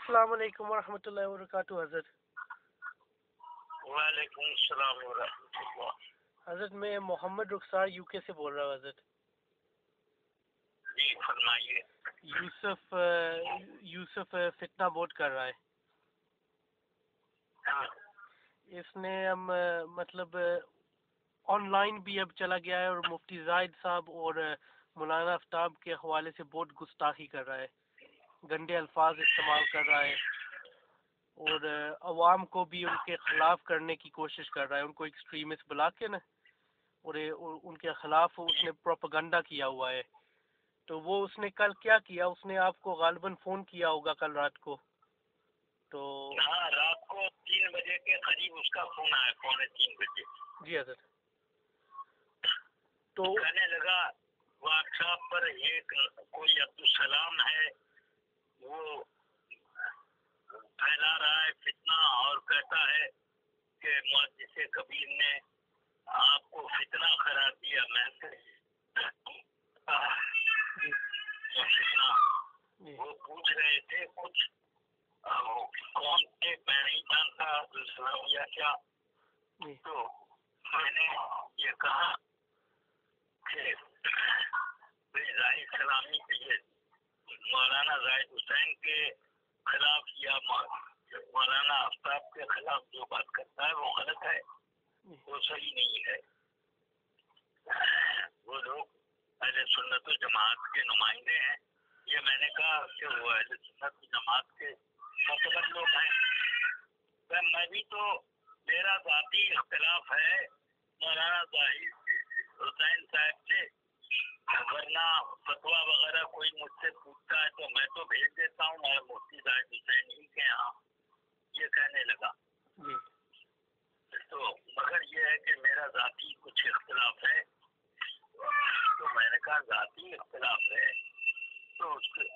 السلام علیکم ورحمۃ اللہ وبرکاتہ حضرت. وعلیکم السلام ورحمۃ اللہ. حضرت میں محمد رخسار یو کے سے بول رہا ہوں حضرت. جی فرمائیے. یوسف فتنہ بہت کر رہا ہے. اس نے ہم مطلب آن لائن بھی اب چلا گیا ہے اور مفتی زاہد صاحب اور مولانا آفتاب کے حوالے سے بہت گستاخی کر رہا ہے, گندے الفاظ استعمال کر رہا ہے اور عوام کو بھی ان کے خلاف کرنے کی کوشش کر رہا ہے, ان کو ایکسٹریمسٹ بلا کے نا, اور ان کے خلاف اس نے پروپیگنڈا کیا ہوا ہے. تو وہ اس نے کل کیا کیا, اس نے آپ کو غالباً فون کیا ہوگا کل رات کو. تو ہاں رات کو 3 بجے کے قریب اس کا فون آیا, 2:45 بجے. جی حضرت. تو کہنے لگا واٹس ایپ پر ایک کوئی عبدالسلام ہے, وہ پھیلا رہا ہے فتنہ اور کہتا ہے کہ محدث کبیر نے آپ کو فتنہ قرار دیا. میں وہ پوچھ رہے تھے کچھ کون تھے, میں نہیں جانتا عبدالسلام یا کیا. تو میں نے یہ کہا کہ زاہد سلامی کے یہ مولانا زاہد حسین کے خلاف یا مولانا آفتاب کے خلاف جو بات کرتا ہے وہ غلط ہے, وہ صحیح نہیں ہے. وہ لوگ اہل سنت و جماعت کے نمائندے ہیں. یہ میں نے کہا کہ وہ اہل سنت و جماعت کے معتبر لوگ ہیں. میں بھی تو میرا ذاتی اختلاف ہے مولانا زاہد حسین صاحب سے, ورنہ فتویٰ وغیرہ کوئی مجھ سے پوچھتا ہے تو میں تو بھیج دیتا ہوں میں مفتی زاہد حسین ہی کے یہاں. یہ کہنے لگا. تو مگر یہ ہے کہ میرا ذاتی کچھ اختلاف ہے. تو میں نے کہا ذاتی اختلاف ہے تو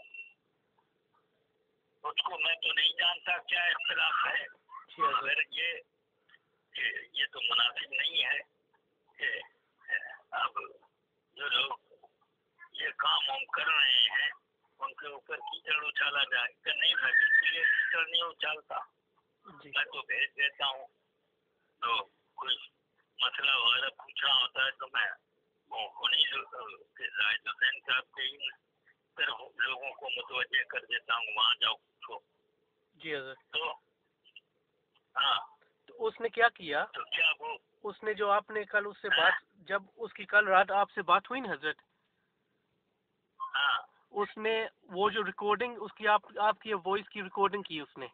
اس کو میں تو نہیں جانتا کیا اختلاف ہے, مگر یہ تو مناسب نہیں ہے کہ اب جو لوگ یہ کام ہم کر رہے ہیں ان کے اوپر کیچڑ اچھالا جائے. کہ نہیں میں بالکل یہ کیچڑ نہیں اچھالتا, میں تو بھیج دیتا ہوں. تو کوئی مسئلہ وغیرہ پوچھنا ہوتا ہے تو میں انہیں کے زاہد حسین صاحب کے ہی طرف لوگوں کو متوجہ کر دیتا ہوں, وہاں جاؤ پوچھو. جی حضرت. تو ہاں تو اس نے کیا کیا, تو کیا وہ اس نے جو آپ نے کل اس سے بات, جب اس کی کل رات آپ سے بات ہوئی نا حضرت, ہاں اس نے وہ جو ریکارڈنگ اس کی آپ کی وائس کی ریکارڈنگ کی اس نے.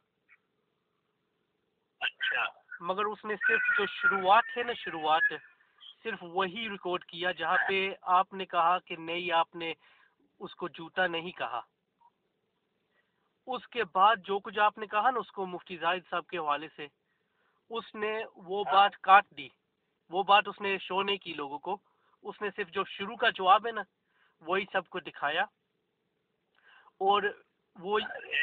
اچھا. مگر اس نے صرف جو شروعات ہے نا, شروعات صرف وہی ریکارڈ کیا جہاں پہ آپ نے کہا کہ نہیں آپ نے اس کو جوتا نہیں کہا. اس کے بعد جو کچھ آپ نے کہا نا اس کو مفتی زاہد صاحب کے حوالے سے, اس نے وہ بات کاٹ دی. وہ بات اس نے شو نہیں کی لوگوں کو. اس نے صرف جو شروع کا جواب ہے نا وہی سب کو دکھایا. اور وہ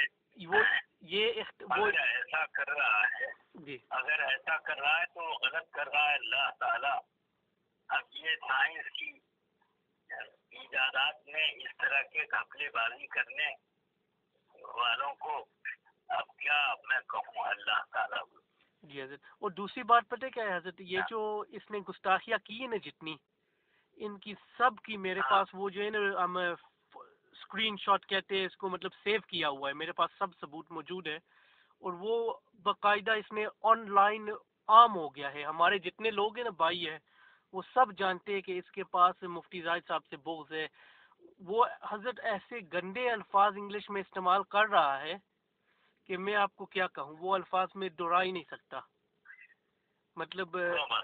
اگر ایسا کر رہا ہے جی اگر ایسا کر رہا ہے تو غلط کر رہا ہے اللہ تعالیٰ. اب یہ سائنس کی ایجادات میں اس طرح کے گھپلے بازی کرنے والوں کو اب کیا میں کہوں اللہ تعالیٰ. جی حضرت. اور دوسری بات پتہ کیا ہے حضرت, یہ جو اس نے گستاخیاں کی ہے نا جتنی, ان کی سب کی میرے پاس وہ جو ہے نا ہم اسکرین شاٹ کہتے ہیں اس کو, مطلب سیو کیا ہوا ہے میرے پاس, سب ثبوت موجود ہے. اور وہ باقاعدہ اس نے آن لائن عام ہو گیا ہے. ہمارے جتنے لوگ ہیں نا بھائی ہیں وہ سب جانتے ہیں کہ اس کے پاس مفتی زاہد صاحب سے بغض ہے. وہ حضرت ایسے گندے الفاظ انگلش میں استعمال کر رہا ہے کہ میں آپ کو کیا کہوں, وہ الفاظ میں دہرا ہی نہیں سکتا. مطلب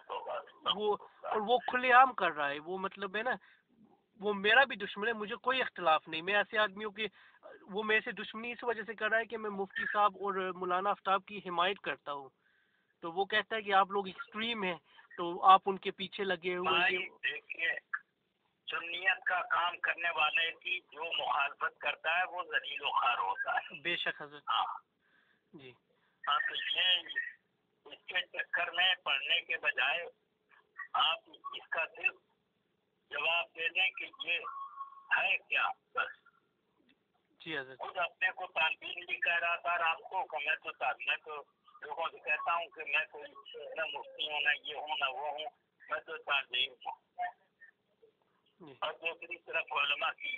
وہ کھلے عام کر رہا ہے. وہ مطلب ہے نا, وہ میرا بھی دشمن ہے, مجھے کوئی اختلاف نہیں. میں ایسے آدمیوں کے, وہ میرے سے دشمنی اس وجہ سے کر رہا ہے کہ میں مفتی صاحب اور مولانا آفتاب کی حمایت کرتا ہوں. تو وہ کہتا ہے کہ آپ لوگ ایکسٹریم ہیں تو آپ ان کے پیچھے لگے ہوئے. دیکھیے سنیت کا کام کرنے والے کی جو مخالفت کرتا ہے وہ ذلیل و خوار ہوتا ہے. بے شک حضرت. جی ہاں, تو یہ اس کے چکر میں پڑھنے کے بجائے آپ اس کا صرف جواب دے دیں کہ یہ ہے کیا, بس جی حضرت. خود اپنے کو طالبین بھی کہہ رہا تھا رات کو کہ میں تو لوگوں سے کہتا ہوں کہ میں کوئی نہ مفتی ہوں نہ یہ ہوں نہ وہ ہوں, میں تو طالبین ہوں. اور دوسری طرف علماء کی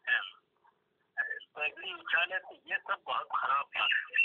پہلی اچھالے تو یہ سب بہت خراب بات ہے.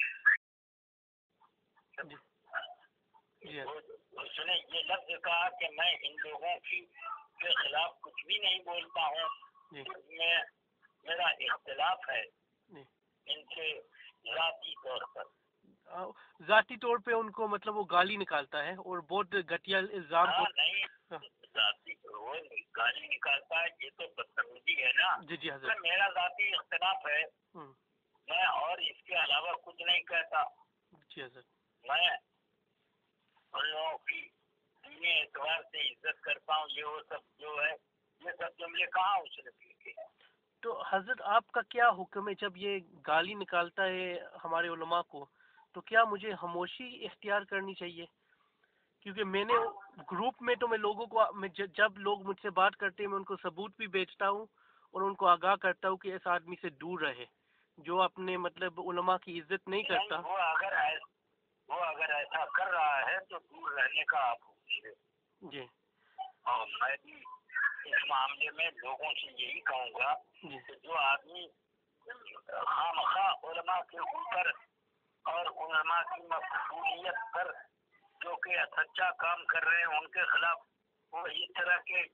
اس نے یہ لفظ کہا کہ میں ان لوگوں کے خلاف کچھ بھی نہیں بولتا ہوں, میرا اختلاف ہے ان سے ذاتی طور پر. ذاتی طور پہ ان کو مطلب وہ گالی نکالتا ہے اور بہت گھٹیا الزام. نہیں ذاتی وہ گالی نکالتا ہے, یہ تو بدتمیزی ہے نا. جی حضرت. میرا ذاتی اختلاف ہے, میں اور اس کے علاوہ کچھ نہیں کہتا. جی حضرت. میں ان لوگوں کی دینی اعتبار سے عزت کرتا ہوں, یہ وہ سب جو ہے یہ سب جملے کہاں اس نے لکھے. تو حضرت آپ کا کیا حکم ہے جب یہ گالی نکالتا ہے ہمارے علماء کو, تو کیا مجھے خاموشی اختیار کرنی چاہیے؟ کیونکہ میں نے گروپ میں تو میں لوگوں کو جب لوگ مجھ سے بات کرتے ہیں میں ان کو ثبوت بھی بیچتا ہوں اور ان کو آگاہ کرتا ہوں کہ اس آدمی سے دور رہے جو اپنے مطلب علماء کی عزت نہیں کرتا. وہ اگر ایسا کر رہا ہے تو دور رہنے کا آپ حکم دیں. جی. اور میں بھی اس معاملے میں لوگوں سے یہی کہوں گا کہ جو آدمی خواہ علماء کے اوپر اور علماء کی مقبولیت پر جو کہ سچا کام کر رہے ہیں ان کے خلاف وہ اس طرح کے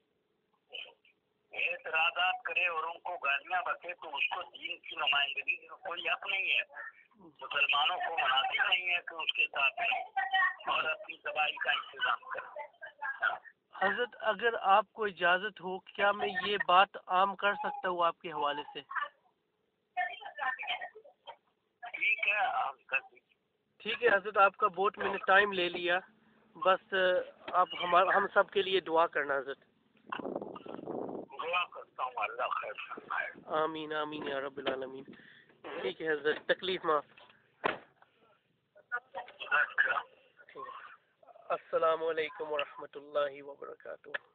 اعتراضات کرے اور ان کو گالیاں بکے تو اس کو دین کی نمائندگی کا کوئی حق نہیں ہے. مسلمانوں کو مناسب نہیں ہے کہ اس کے ساتھ اور اپنی تباہی کا انتظام کریں. حضرت اگر آپ کو اجازت ہو کیا میں یہ بات عام کر سکتا ہوں آپ کے حوالے سے؟ ٹھیک ہے عام کر دیجیے. ٹھیک ہے حضرت, آپ کا بہت میں نے ٹائم لے لیا, بس آپ ہم سب کے لیے دعا کرنا حضرت. دعا کرتا ہوں اللہ خیر فرمائے. آمین آمین یا رب العالمین. ٹھیک ہے حضرت, تکلیف معاف. السلام علیکم ورحمۃ اللہ وبرکاتہ.